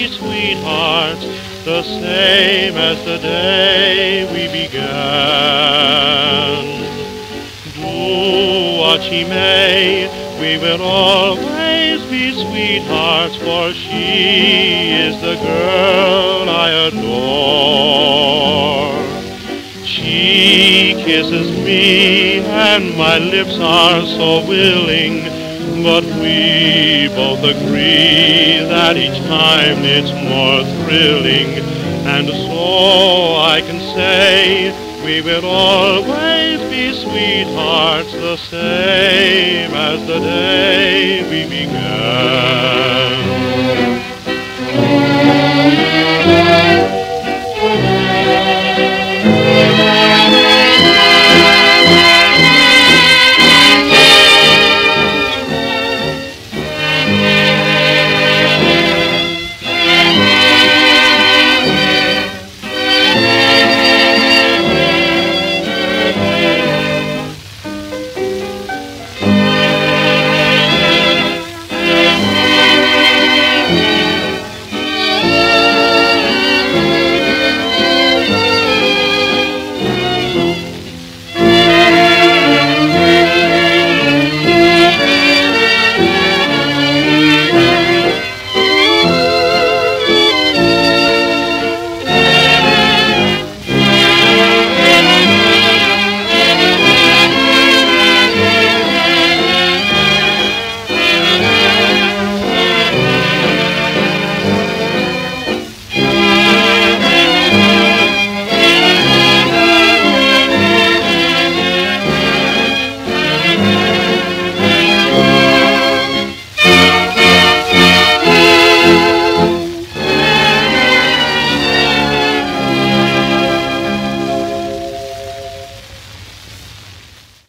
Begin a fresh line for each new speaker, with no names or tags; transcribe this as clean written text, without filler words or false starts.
be sweethearts, the same as the day we began. Do what she may, we will always be sweethearts, for she is the girl I adore. She kisses me and my lips are so willing, but we both agree that each time it's more thrilling. And so I can say we will always be sweethearts, the same as the day we began.